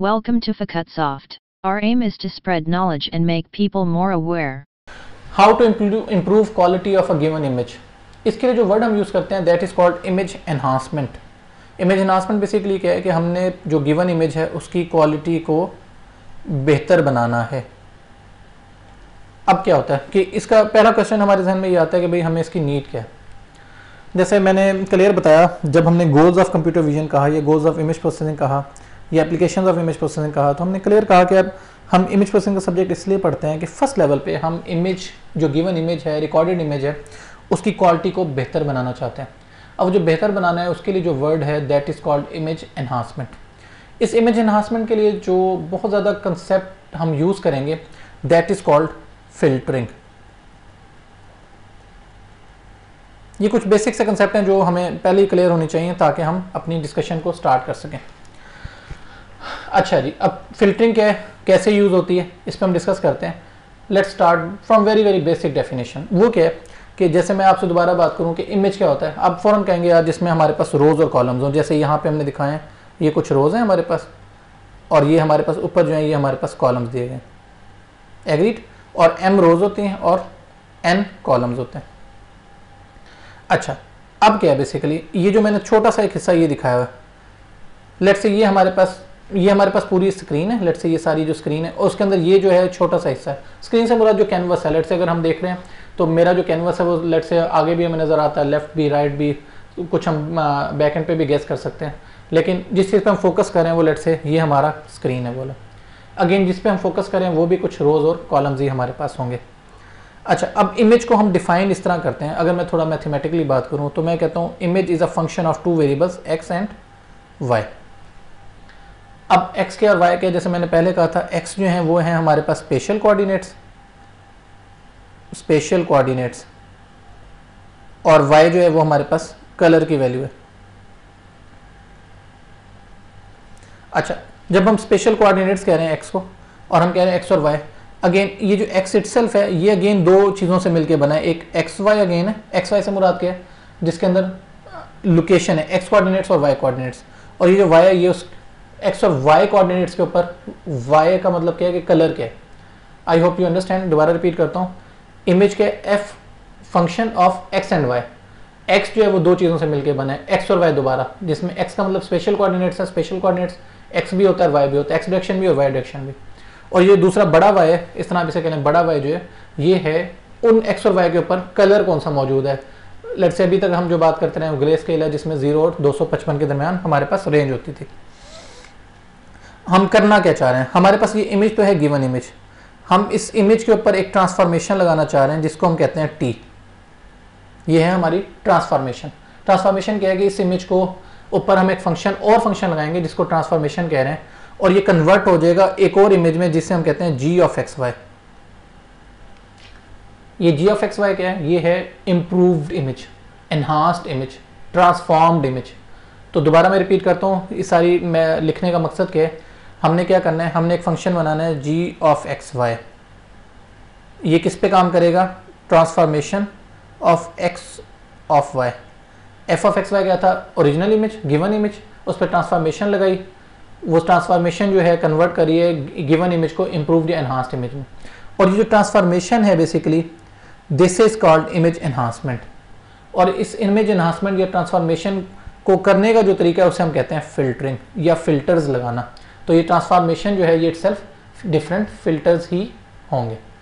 Welcome to Fakutsoft. Our aim is to spread knowledge and make people more aware. How to improve quality of a given image. इसके लिए जो word हम use करते हैं that is called image enhancement. Image enhancement basically क्या है कि हमने जो गिवन इमेज है उसकी क्वालिटी को बेहतर बनाना है. अब क्या होता है कि इसका पहला क्वेश्चन हमारे जहन में ये आता है कि भाई हमें इसकी नीड क्या है. जैसे मैंने क्लियर बताया, जब हमने गोल्स ऑफ कंप्यूटर विजन कहा या गोल्स ऑफ इमेज प्रोसेसिंग कहा या एप्लीकेशंस ऑफ इमेज प्रोसेसिंग कहा, तो हमने क्लियर कहा कि अब हम इमेज प्रोसेसिंग का सब्जेक्ट इसलिए पढ़ते हैं कि फर्स्ट लेवल पे हम इमेज, जो गिवन इमेज है, रिकॉर्डेड इमेज है, उसकी क्वालिटी को बेहतर बनाना चाहते हैं. अब जो बेहतर बनाना है उसके लिए जो वर्ड है that is called image enhancement. इस इमेज एनहांसमेंट के लिए जो बहुत ज़्यादा कंसेप्ट हम यूज़ करेंगे दैट इज़ कॉल्ड फिल्टरिंग. ये कुछ बेसिक से कंसेप्ट हैं जो हमें पहले ही क्लियर होनी चाहिए ताकि हम अपनी डिस्कशन को स्टार्ट कर सकें. अच्छा जी, अब फिल्टरिंग क्या है, कैसे यूज़ होती है, इस पर हम डिस्कस करते हैं. Let's start from very very basic definition. वो क्या है कि जैसे मैं आपसे दोबारा बात करूं कि इमेज क्या होता है, आप फ़ौरन कहेंगे यार जिसमें हमारे पास रोज़ और कॉलम्स हों. जैसे यहाँ पे हमने दिखाए हैं, ये कुछ रोज़ हैं हमारे पास और ये हमारे पास ऊपर जो है ये हमारे पास कॉलम्स दिए गए. एग्रीड. और m रोज़ होती हैं और n कॉलम्स होते हैं. अच्छा, अब क्या है बेसिकली ये जो मैंने छोटा सा एक हिस्सा ये दिखाया हुआ है, लेट्स से ये हमारे पास पूरी स्क्रीन है. लेट्स से ये सारी जो स्क्रीन है और उसके अंदर ये जो है छोटा सा हिस्सा है. स्क्रीन से मुराद जो कैनवस है, लेट्स से अगर हम देख रहे हैं तो मेरा जो कैनवस है वो लेट्स से आगे भी हमें नज़र आता है, लेफ्ट भी राइट भी, कुछ हम बैक एंड पे भी गेस कर सकते हैं. लेकिन जिस चीज़ पे हम फोकस करें वो लेट्स से ये हमारा स्क्रीन है. बोला अगेन जिस पे हम फोकस करें वो भी कुछ रोज़ और कॉलम्स ही हमारे पास होंगे. अच्छा, अब इमेज को हम डिफाइन इस तरह करते हैं. अगर मैं थोड़ा मैथमेटिकली बात करूँ तो मैं कहता हूँ image is a function of two variables x and y. अब x के और y के, जैसे मैंने पहले कहा था, x जो हैं वो हैं हमारे पास स्पेशल कोऑर्डिनेट्स और y जो है वो हमारे पास कलर की वैल्यू है. अच्छा, जब हम स्पेशल कोऑर्डिनेट्स कह रहे हैं x को और हम कह रहे हैं x और y, अगेन ये जो x इटसेल्फ है ये अगेन दो चीज़ों से मिलके बना है. एक xy अगेन है, xy से मुराद क्या है, जिसके अंदर लोकेशन है x कोऑर्डिनेट्स और y कोऑर्डिनेट्स, और ये जो y है ये उस x और y कोऑर्डिनेट्स के ऊपर, y का मतलब क्या है कि कलर क्या है. I hope you understand. दोबारा रिपीट करता हूँ, इमेज के f function of x and y. x जो है वो दो चीज़ों से मिलके बना है, x और y दोबारा, जिसमें x का मतलब स्पेशल कोऑर्डिनेट्स है. स्पेशल कोऑर्डिनेट्स x भी होता है y भी होता है, x डायरेक्शन भी और y डायरेक्शन भी. और ये दूसरा बड़ा y है, इस तरह से कहते हैं बड़ा y जो है ये है उन x और y के ऊपर कलर कौन सा मौजूद है. लेट्स से अभी तक हम जो बात करते रहे ग्रे स्केल है जिसमें 0 और 255 के दरमियान हमारे पास रेंज होती थी. हम करना क्या चाह रहे हैं, हमारे पास ये इमेज तो है गिवन इमेज, हम इस इमेज के ऊपर एक ट्रांसफॉर्मेशन लगाना चाह रहे हैं जिसको हम कहते हैं टी. ये है हमारी ट्रांसफॉर्मेशन. ट्रांसफॉर्मेशन क्या है कि इस इमेज को ऊपर हम एक फंक्शन लगाएंगे जिसको ट्रांसफॉर्मेशन कह रहे हैं और ये कन्वर्ट हो जाएगा एक और इमेज में जिसे हम कहते हैं जी ऑफ एक्स वाई. ये जी ऑफ एक्स वाई क्या है, ये है improved image, enhanced image, transformed image. तो दोबारा मैं रिपीट करता हूँ, इस सारी मैं लिखने का मकसद क्या है, हमने क्या करना है, हमने एक फंक्शन बनाना है जी ऑफ एक्स वाई. ये किस पे काम करेगा, transformation of x of y. F of x y क्या था, ओरिजिनल इमेज, गिवन इमेज, उस पर ट्रांसफॉर्मेशन लगाई, वो ट्रांसफॉर्मेशन जो है कन्वर्ट करिए गिवन इमेज को इम्प्रूव्ड या एनहांस्ड इमेज में. और ये जो ट्रांसफॉर्मेशन है basically this is called image enhancement. और इस इमेज एनहांसमेंट या ट्रांसफॉर्मेशन को करने का जो तरीका है उसे हम कहते हैं फिल्टरिंग या फिल्टर्स लगाना. तो ये ट्रांसफॉर्मेशन जो है ये इटसेल्फ डिफरेंट फिल्टर्स ही होंगे.